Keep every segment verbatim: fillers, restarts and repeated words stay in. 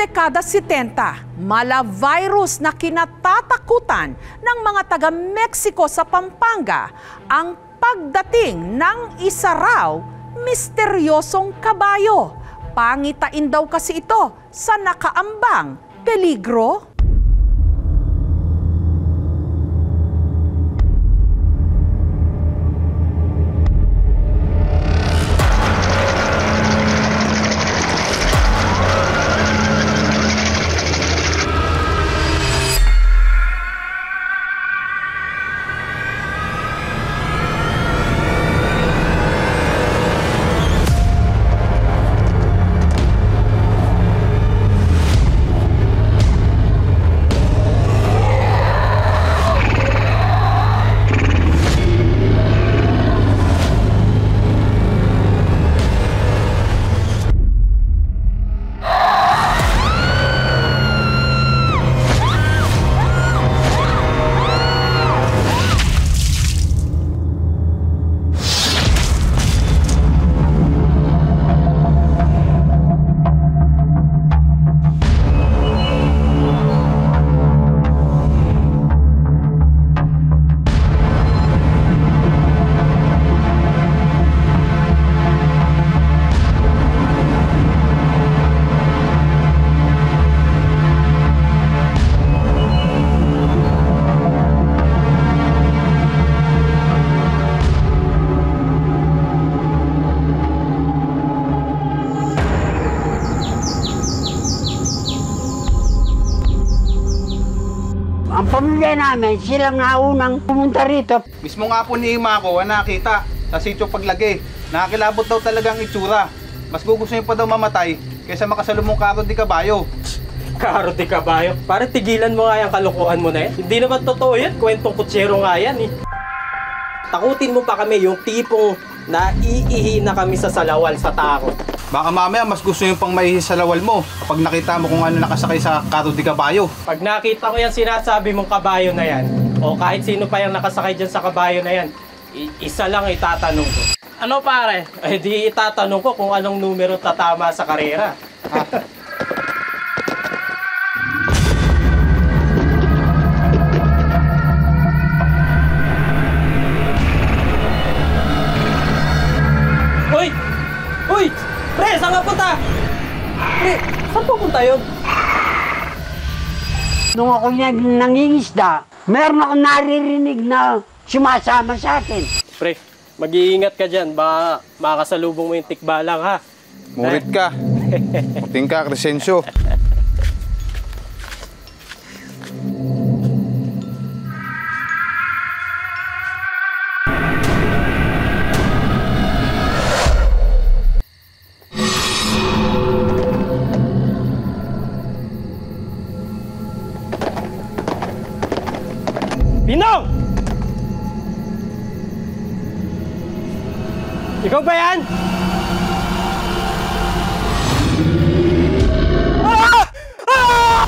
dekada setenta, mala virus na kinatatakutan ng mga taga-Mexico sa Pampanga ang pagdating ng isa raw misteryosong kabayo. Pangitain daw kasi ito sa nakaambang peligro. Ang pamilya namin, silang naunang pumunta rito. Mismo nga po ni Ima ko, nakita sa sityo paglagi. Nakakilabot daw talaga ang itsura. Mas gugustuhin pa daw mamatay kaysa makasalubong karo di kabayo. Karo di kabayo? Para tigilan mo nga yung kalokohan mo na yan. Hindi naman totoo yan. Kwentong kutsero nga yan eh. Takutin mo pa kami yung tipong naiihi na kami sa salawal sa takot. Baka mamaya mas gusto yung pang maihi sa lawal mo kapag nakita mo kung ano nakasakay sa karo di kabayo. Pag nakita ko yan sinasabi mong kabayo na yan, o kahit sino pa yung nakasakay dyan sa kabayo na yan, isa lang itatanong ko. Ano pare? Eh di itatanong ko kung anong numero tatama sa karera. Ah. Uy! Uy! Pre, saan ka punta? Pre, saan pupunta yun? Nung ako nangingisda, meron akong naririnig na sumasama sa akin. Pre, mag-iingat ka dyan. Baka makasalubong mo yung tikbalang ha. Murit ka. Puting ka, Crescencio. Pinong! Ikaw ba yan? Ah! Ah!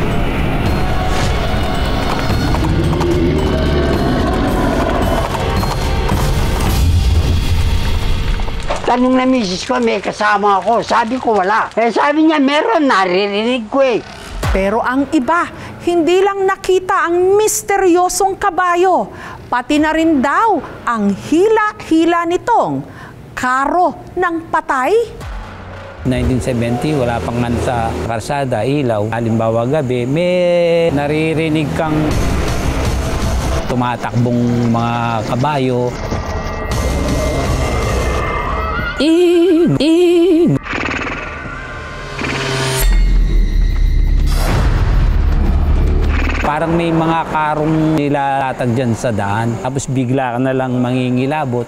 Tanong na misis ko, may kasama ako. Sabi ko wala. Eh sabi niya, meron, naririnig ko eh. Pero ang iba, hindi lang nakita ang misteryosong kabayo, pati na rin daw ang hila-hila nitong karo ng patay. nineteen seventy, wala pang man sa karsada, ilaw. Halimbawa gabi, may naririnig kang tumatakbong mga kabayo. In, in. Parang may mga karong nilalatag dyan sa daan, tapos bigla ka na lang mangingilabot.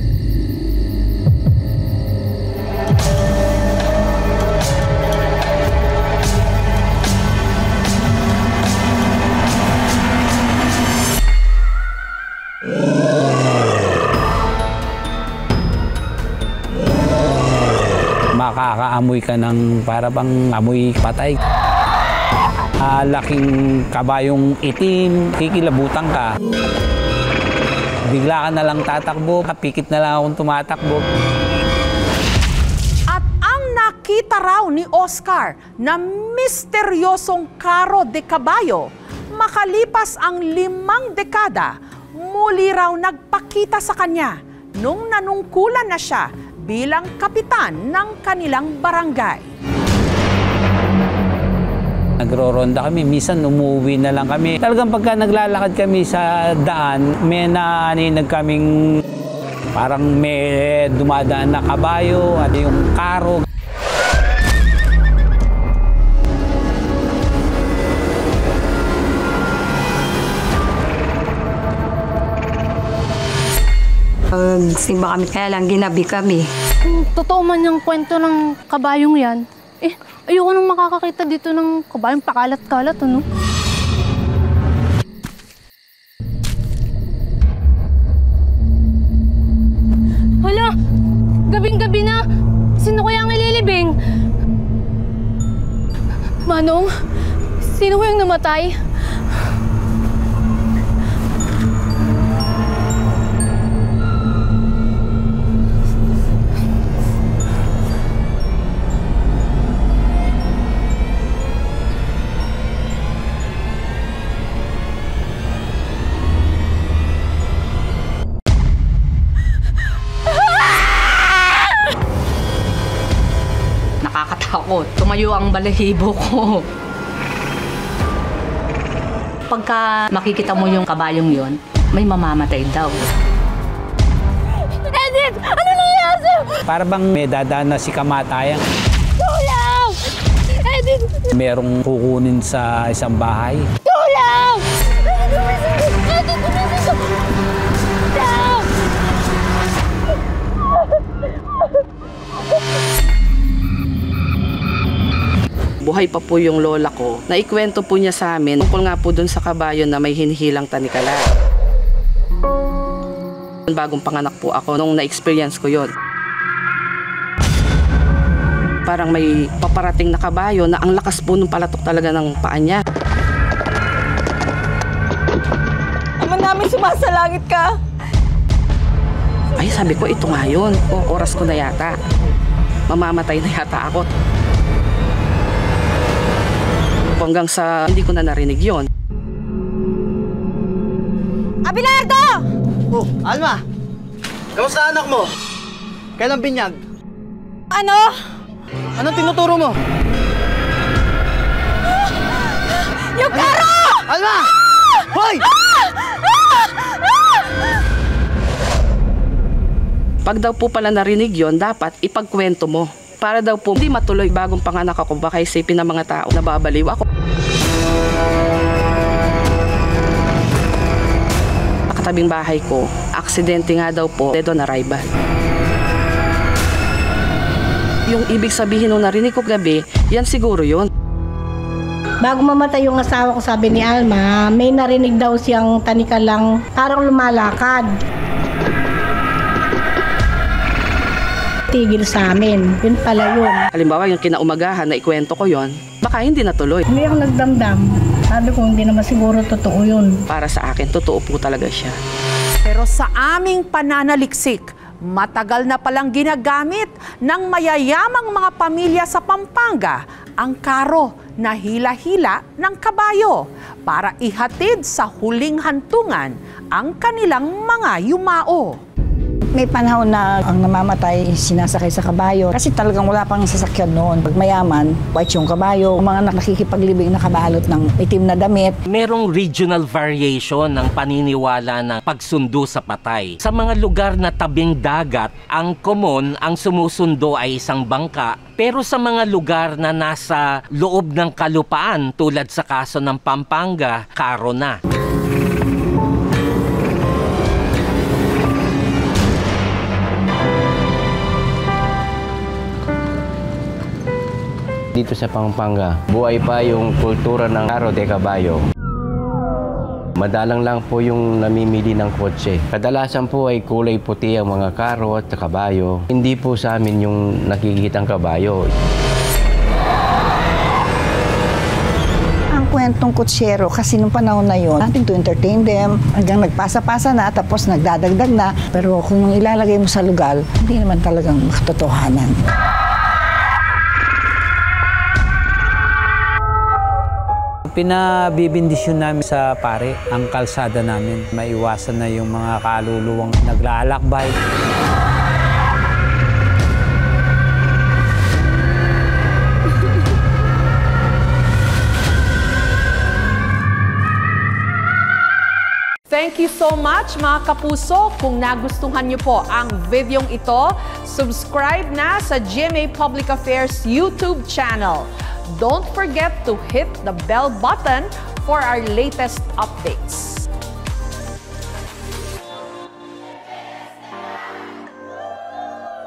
Makakaamoy ka ng para bang amoy patay. Uh, laking kabayong itim, kikilabutan ka. Bigla ka na lang tatakbo, kapikit na lang akong tumatakbo. At ang nakita Nakita raw ni Oscar na misteryosong karo de kabayo. Makalipas ang limang dekada, muli raw nagpakita sa kanya nung nanungkulan na siya bilang kapitan ng kanilang barangay. Nagro-ronda kami, minsan umuwi na lang kami. Talagang pagka naglalakad kami sa daan, may naaninag kaming parang may dumadaan na kabayo, ano yung karo. Pag simba kami, kaya lang ginabi kami. Kung totoo man yung kwento ng kabayong yan, eh, ayoko nang makakakita dito ng kabayong pakalat-kalat, ano? Hala! Gabing-gabi na! Sino kaya ang ililibing? Manong, sino kayang namatay? Nakakatakot. Tumayo ang balahibo ko. Pagka makikita mo yung kabayong yon, may mamamatay daw. Edith! Ano nangyayari? Para bang may dadaan na si kamatayan. Tulong! Edith! Merong kukunin sa isang bahay. Tulong! Edith! Tulong! Buhay pa po yung lola ko. Naikwento po niya sa amin tungkol nga po dun sa kabayo na may hinihilang tanikala. Bagong panganak po ako nung na-experience ko yon. Parang may paparating na kabayo na ang lakas po nung palatok talaga ng paa niya. Ama namin, sumasalangit ka! Ay, sabi ko, ito nga yun. O, oras ko na yata. Mamamatay na yata ako. Hanggang sa hindi ko na narinig yon. Abelardo! Oh, Alma! Kamusta anak mo? Kailan binyag? Ano? Anong tinuturo mo? Yung karo! Alma! Hoy! Pag daw po pala narinig yon, dapat ipagkwento mo. Para daw po hindi matuloy bagong panganak ako, baka isipin ng mga tao na babaliw ako. Katabing bahay ko, aksidente nga daw po, dead on arrival. Yung ibig sabihin nung narinig ko gabi, yan siguro yun. Bago mamatay yung asawa ko, sabi ni Alma, may narinig daw siyang tanikalang parang lumalakad. Tigil sa amin. Yun pala yun. Halimbawa, yung kinaumagahan na ikwento ko yon, baka hindi natuloy. Hindi ako nagdamdam. Sabi ko, hindi naman siguro totoo yun. Para sa akin, totoo po talaga siya. Pero sa aming pananaliksik, matagal na palang ginagamit ng mayayamang mga pamilya sa Pampanga ang karo na hila-hila ng kabayo para ihatid sa huling hantungan ang kanilang mga yumao. May panahon na ang namamatay sinasakay sa kabayo kasi talagang wala pang sasakyan noon. Pag mayaman, white yung kabayo, mga nakikipaglibing na kabalot ng itim na damit. Merong regional variation ng paniniwala ng pagsundo sa patay. Sa mga lugar na tabing dagat, ang common, ang sumusundo ay isang bangka. Pero sa mga lugar na nasa loob ng kalupaan tulad sa kaso ng Pampanga, karo na. Dito sa Pampanga, buhay pa yung kultura ng karo de kabayo. Madalang lang po yung namimili ng kotse. Kadalasan po ay kulay puti ang mga karo at kabayo. Hindi po sa amin yung nakikitang kabayo. Ang kwentong kutsero kasi nung panahon na yun, natin to entertain them, hanggang nagpasa-pasa na tapos nagdadagdag na. Pero kung ilalagay mo sa lugar, hindi naman talagang makatotohanan. pinabibindisyon namin sa pare, ang kalsada namin. Maiwasan na yung mga kaluluwang naglalakbay. Thank you so much mga kapuso. Kung nagustuhan niyo po ang videong ito, subscribe na sa G M A Public Affairs YouTube channel. Don't forget to hit the bell button for our latest updates.